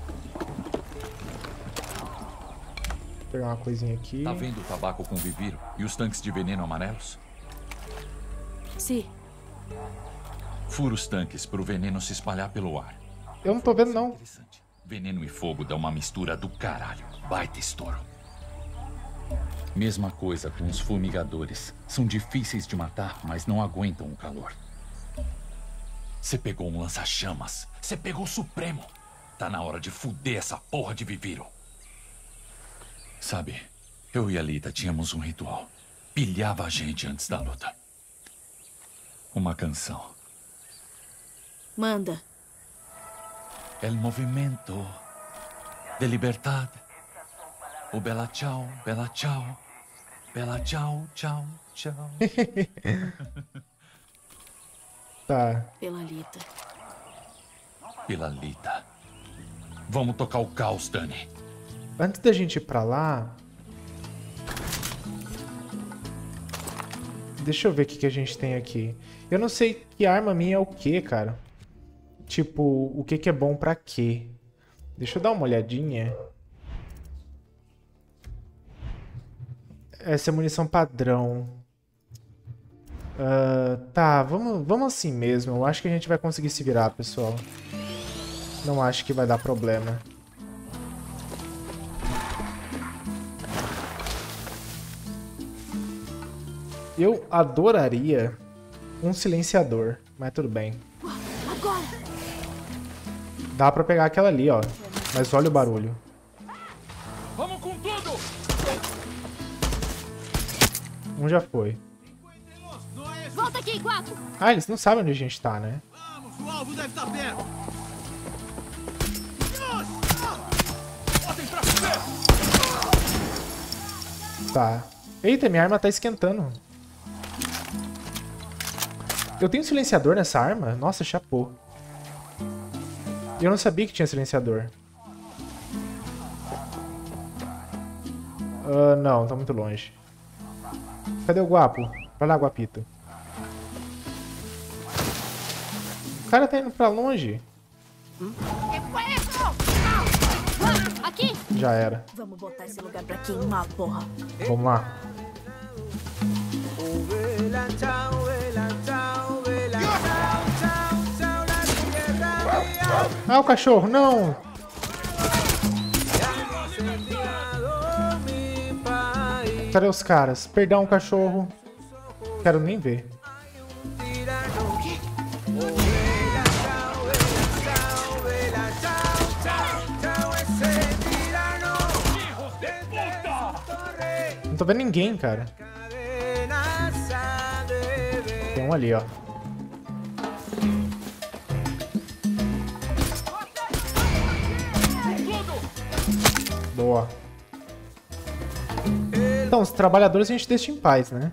Vou pegar uma coisinha aqui.
Tá vendo o tabaco com viviro e os tanques de veneno amarelos?
Sim.
Fura os tanques pro veneno se espalhar pelo ar.
Eu não tô vendo, não.
Interessante. Veneno e fogo dá uma mistura do caralho. Baita estouro. Mesma coisa com os fumigadores. São difíceis de matar, mas não aguentam o calor. Você pegou um lança-chamas. Você pegou o Supremo. Tá na hora de fuder essa porra de viviro. Sabe, eu e a Lita tínhamos um ritual. Pilhava a gente antes da luta. Uma canção.
Manda.
El movimento de liberdade. O bela tchau, bela tchau. Bela tchau, tchau, tchau.
Tá.
Pela Lita.
Pela Lita. Vamos tocar o caos, Dani.
Antes da gente ir pra lá... Deixa eu ver o que, que a gente tem aqui. Eu não sei que arma minha é o que, cara. Tipo, o que, que é bom pra quê. Deixa eu dar uma olhadinha. Essa é munição padrão. Uh, tá, vamos, vamos assim mesmo. Eu acho que a gente vai conseguir se virar, pessoal. Não acho que vai dar problema. Eu adoraria um silenciador, mas tudo bem.
Agora!
Dá pra pegar aquela ali, ó. Mas olha o barulho.
Vamos com tudo!
Um já foi.
Volta aqui, Guapo!
Ah, eles não sabem onde a gente tá, né?
Vamos, o alvo deve estar perto. Botem pra fuder!
Tá. Eita, minha arma tá esquentando. Eu tenho silenciador nessa arma? Nossa, chapou. Eu não sabia que tinha silenciador. Uh, não, tá muito longe. Cadê o Guapo? Vai lá, Guapito. O cara tá indo pra longe.
Aqui!
Já era.
Vamos botar esse lugar pra queimar, porra.
Vamos lá. Ah, o cachorro, não! Cadê os caras? Perdão, cachorro. Quero nem ver. Não tô vendo ninguém, cara. Tem um ali, ó. Boa. Então, os trabalhadores a gente deixa em paz, né?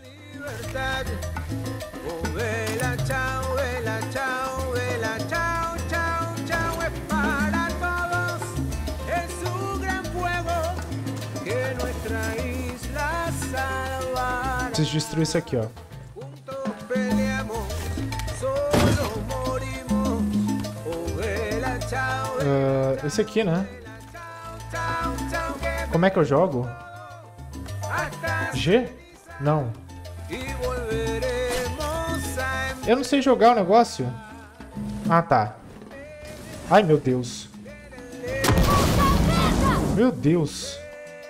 Preciso destruir isso aqui, ó. Uh, esse aqui, né? Como é que eu jogo? G? Não. Eu não sei jogar o negócio. Ah, tá. Ai, meu Deus. Meu Deus.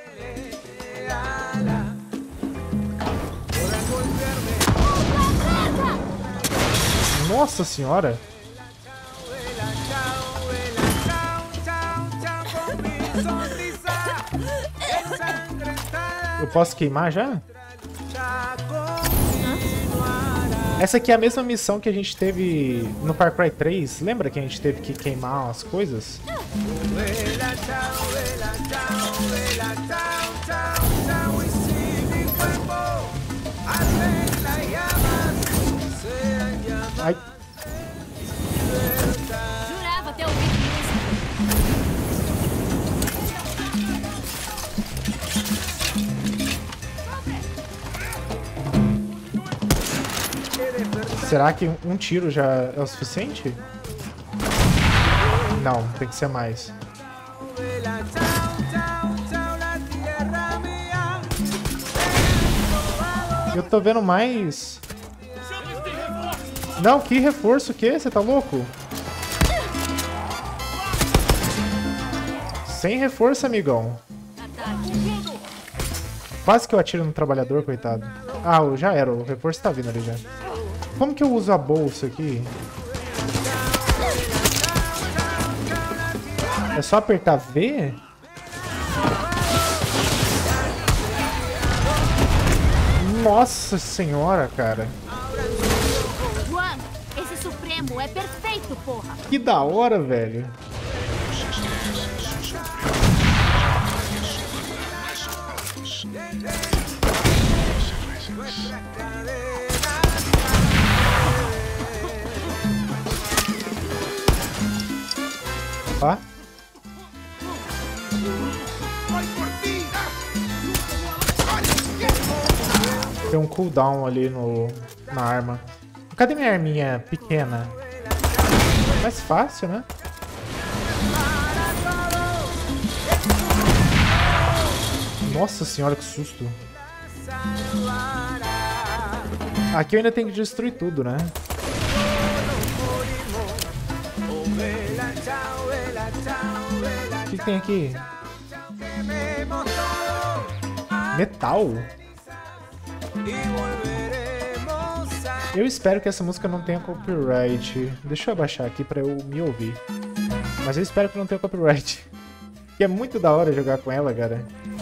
Nossa senhora. Eu posso queimar já? Essa aqui é a mesma missão que a gente teve no Far Cry três. Lembra que a gente teve que queimar as coisas? Ai.
Jurava ter ouvido
Será que um tiro já é o suficiente? Não, tem que ser mais. Eu tô vendo mais... Não, que reforço, o quê? Você tá louco? Sem reforço, amigão. Quase que eu atiro no trabalhador, coitado. Ah, já era, o reforço tá vindo ali já. Como que eu uso a bolsa aqui? É só apertar V? Nossa senhora, cara.
Juan, esse Supremo é perfeito, porra.
Que da hora, velho. Tá? Tem um cooldown ali no, na arma. Cadê minha arminha pequena? Mais fácil, né? Nossa senhora, que susto. Aqui eu ainda tenho que destruir tudo, né? O que, que tem aqui? Metal? Eu espero que essa música não tenha copyright. Deixa eu abaixar aqui pra eu me ouvir. Mas eu espero que não tenha copyright. Que é muito da hora jogar com ela, cara.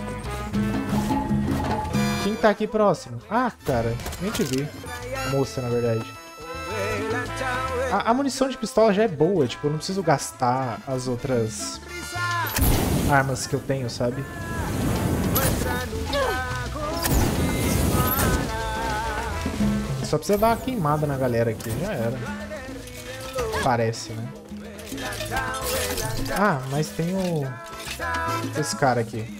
Quem tá aqui próximo? Ah, cara, nem te vi. Moça, na verdade. A, a munição de pistola já é boa, tipo, eu não preciso gastar as outras armas que eu tenho, sabe? Só precisa dar uma queimada na galera aqui, já era. Parece, né? Ah, mas tem o... esse cara aqui.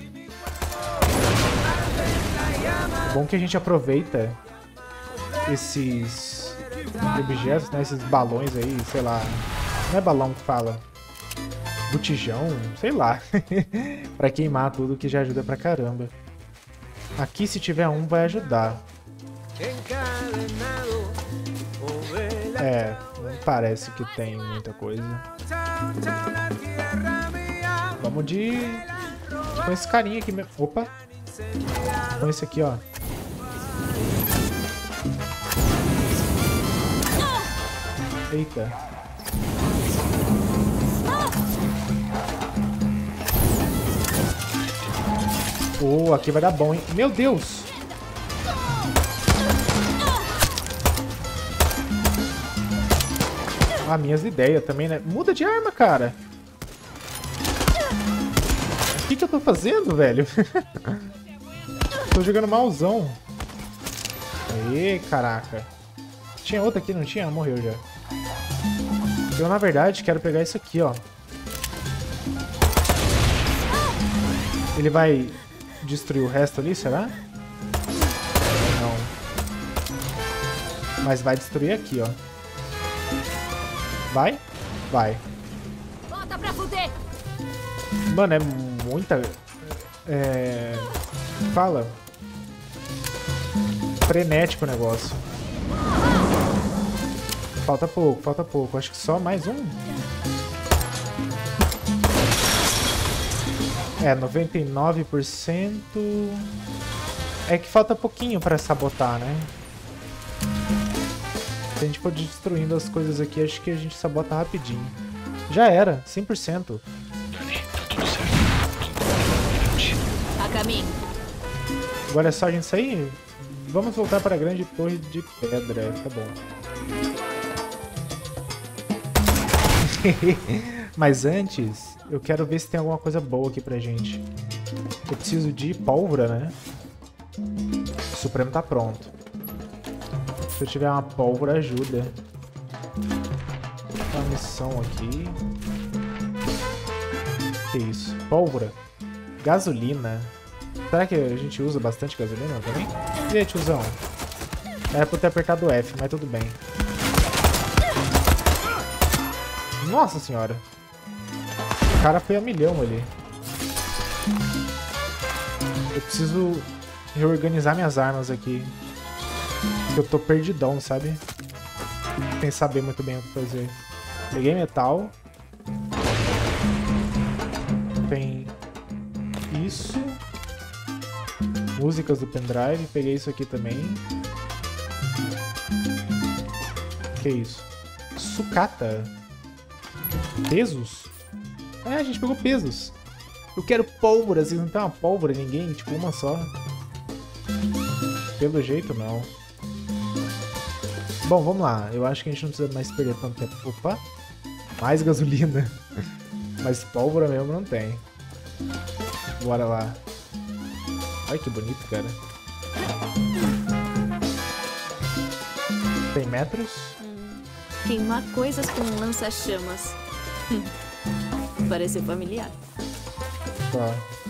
É bom que a gente aproveita esses objetos, né? Esses balões aí, sei lá. Não é balão que fala. Botijão, sei lá. Pra queimar tudo, que já ajuda pra caramba. Aqui, se tiver um, vai ajudar. É, não parece que tem muita coisa. Vamos de... com esse carinha aqui mesmo. Opa! Com esse aqui, ó. Eita. Oh, aqui vai dar bom, hein? Meu Deus! Ah, minhas ideias também, né? Muda de arma, cara! O que que eu tô fazendo, velho? Tô jogando malzão. Aê, caraca. Tinha outra aqui, não tinha? Morreu já. Eu, na verdade, quero pegar isso aqui, ó. Ele vai destruir o resto ali, será? Não. Mas vai destruir aqui, ó. Vai? Vai.
Bota pra fuder!
Mano, é muita... É... Fala. Frenético o negócio. Falta pouco, falta pouco. Acho que só mais um. É, noventa e nove por cento. É que falta pouquinho pra sabotar, né? Se a gente for destruindo as coisas aqui, acho que a gente sabota rapidinho. Já era, cem por cento.
A caminho.
Agora é só a gente sair? Vamos voltar para a grande torre de pedra. Tá bom. Mas antes, eu quero ver se tem alguma coisa boa aqui pra gente. Eu preciso de pólvora, né? O Supremo tá pronto. Se eu tiver uma pólvora, ajuda. Uma missão aqui. Que isso? Pólvora. Gasolina. Será que a gente usa bastante gasolina também? E aí, tiozão? Era pra eu ter apertado o F, mas tudo bem. Nossa senhora. O cara foi a milhão ali. Eu preciso reorganizar minhas armas aqui. Eu tô perdidão, sabe? Sem saber muito bem o que fazer. Peguei metal. Tem isso. Músicas do pendrive. Peguei isso aqui também. Que isso? Sucata. Pesos? É, a gente pegou pesos. Eu quero pólvora. Vocês não tem uma pólvora ninguém? Tipo, uma só. Pelo jeito, não. Bom, vamos lá. Eu acho que a gente não precisa mais perder tanto tempo. Opa! Mais gasolina. Mas pólvora mesmo não tem. Bora lá. Ai, que bonito, cara. Tem metros?
Hum, queimar coisas com um lança-chamas. Parece familiar.
Tá.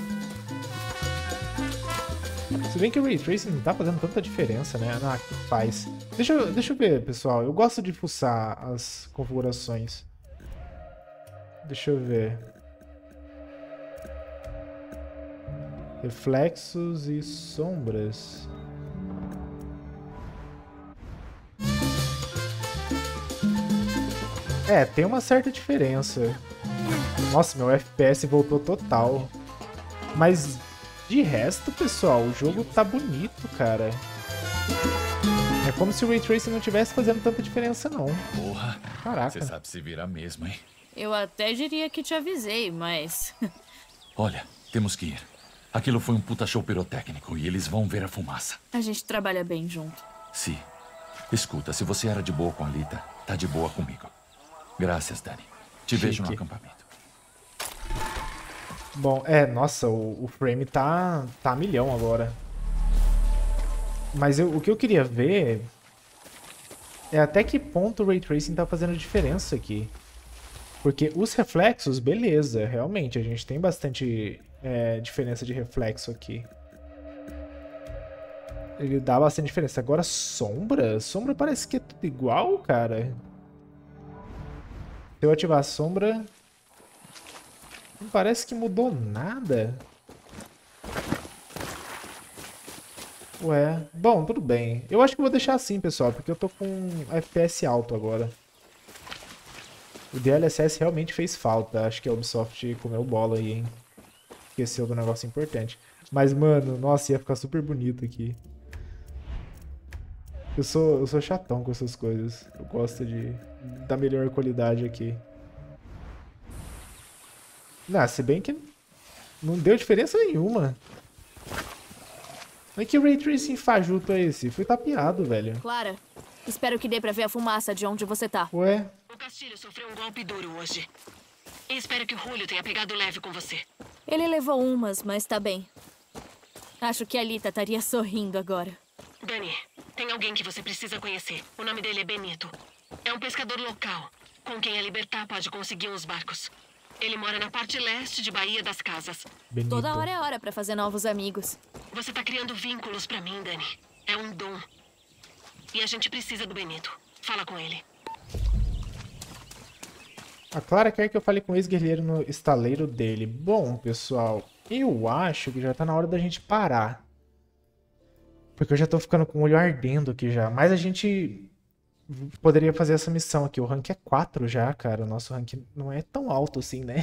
Se bem que o Ray Tracing não tá fazendo tanta diferença, né? Ah, que faz. Deixa eu, deixa eu ver, pessoal. Eu gosto de fuçar as configurações. Deixa eu ver. Reflexos e sombras. É, tem uma certa diferença. Nossa, meu F P S voltou total. Mas de resto, pessoal, o jogo tá bonito, cara. É como se o Ray Tracing não tivesse fazendo tanta diferença, não.
Porra.
Caraca.
Você sabe se virar mesmo, hein?
Eu até diria que te avisei, mas...
Olha, temos que ir. Aquilo foi um puta show pirotécnico e eles vão ver a fumaça.
A gente trabalha bem junto.
Sim. Escuta, se você era de boa com a Alita, tá de boa comigo. Graças, Dani. Te
Chique.
vejo no acampamento.
Bom, é, nossa, o, o frame tá, tá a milhão agora. Mas eu, o que eu queria ver é até que ponto o Ray Tracing tá fazendo diferença aqui. Porque os reflexos, beleza, realmente, a gente tem bastante é, diferença de reflexo aqui. Ele dá bastante diferença. Agora, sombra? Sombra parece que é tudo igual, cara. Se eu ativar a sombra... Não parece que mudou nada. Ué, bom, tudo bem. Eu acho que eu vou deixar assim, pessoal, porque eu tô com F P S alto agora. O D L S S realmente fez falta. Acho que a Ubisoft comeu bola aí, hein. Esqueceu do negócio importante. Mas, mano, nossa, ia ficar super bonito aqui. Eu sou, eu sou chatão com essas coisas. Eu gosto de da melhor qualidade aqui. Não, se bem que não deu diferença nenhuma. Mas que Ray Tracing fajuto é esse? Fui tapeado, velho.
Clara, espero que dê pra ver a fumaça de onde você tá.
Ué?
O Castilho sofreu um golpe duro hoje. E espero que o Julio tenha pegado leve com você.
Ele levou umas, mas tá bem. Acho que a Alita estaria sorrindo agora.
Dani, tem alguém que você precisa conhecer. O nome dele é Benito. É um pescador local, com quem a Libertad pode conseguir uns barcos. Ele mora na parte leste de Baía das Casas.
Benito.
Toda hora é hora pra fazer novos amigos.
Você tá criando vínculos pra mim, Dani. É um dom. E a gente precisa do Benito. Fala com ele.
A Clara quer que eu fale com o ex-guerreiro no estaleiro dele. Bom, pessoal, eu acho que já tá na hora da gente parar. Porque eu já tô ficando com o olho ardendo aqui já. Mas a gente poderia fazer essa missão aqui. O rank é quatro já, cara. O nosso rank não é tão alto assim, né?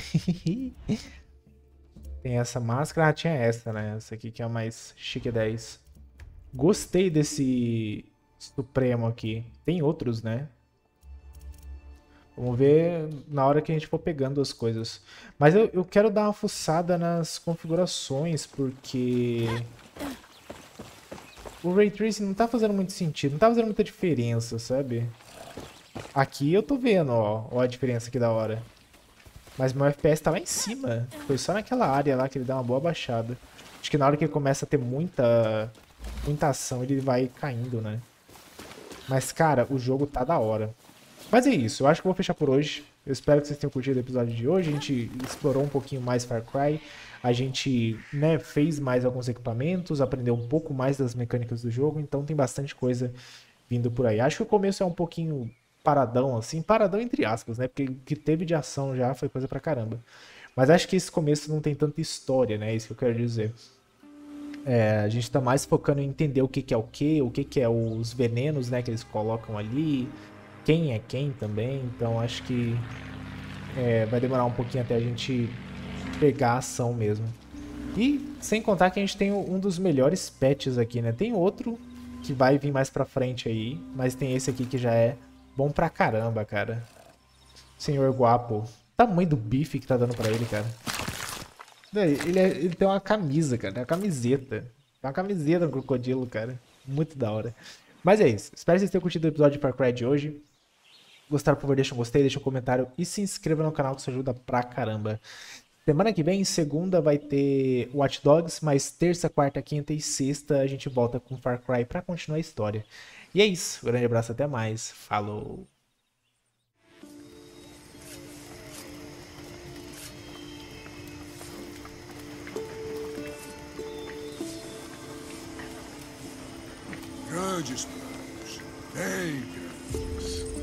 Tem essa máscara. Ah, tinha essa, né? Essa aqui que é a mais chique dez. Gostei desse Supremo aqui. Tem outros, né? Vamos ver na hora que a gente for pegando as coisas. Mas eu, eu quero dar uma fuçada nas configurações, porque... o Ray Tracing não tá fazendo muito sentido, não tá fazendo muita diferença, sabe? Aqui eu tô vendo, ó, ó a diferença aqui da hora. Mas meu F P S tá lá em cima. Foi só naquela área lá que ele dá uma boa baixada. Acho que na hora que ele começa a ter muita, muita ação, ele vai caindo, né? Mas, cara, o jogo tá da hora. Mas é isso, eu acho que eu vou fechar por hoje. Eu espero que vocês tenham curtido o episódio de hoje. A gente explorou um pouquinho mais Far Cry. A gente, né, fez mais alguns equipamentos, aprendeu um pouco mais das mecânicas do jogo. Então tem bastante coisa vindo por aí. Acho que o começo é um pouquinho paradão, assim. Paradão entre aspas, né? Porque o que teve de ação já foi coisa pra caramba. Mas acho que esse começo não tem tanta história, né? É isso que eu quero dizer. É, a gente tá mais focando em entender o que, que é o que, o que, que é os venenos, né, que eles colocam ali. Quem é quem também, então acho que é, vai demorar um pouquinho até a gente pegar a ação mesmo. E sem contar que a gente tem um dos melhores pets aqui, né? Tem outro que vai vir mais pra frente aí, mas tem esse aqui que já é bom pra caramba, cara. Senhor Guapo. O tamanho do bife que tá dando pra ele, cara. Ele, é, ele tem uma camisa, cara, uma camiseta. Tem uma camiseta no crocodilo, cara. Muito da hora. Mas é isso. Espero que vocês tenham curtido o episódio de Far Cry de hoje. Gostaram, por favor, deixa um gostei, deixa um comentário e se inscreva no canal que isso ajuda pra caramba. Semana que vem, segunda, vai ter Watch Dogs, mas terça, quarta, quinta e sexta a gente volta com Far Cry pra continuar a história. E é isso. Um grande abraço, até mais. Falou!
Grandes planos, bem grandes.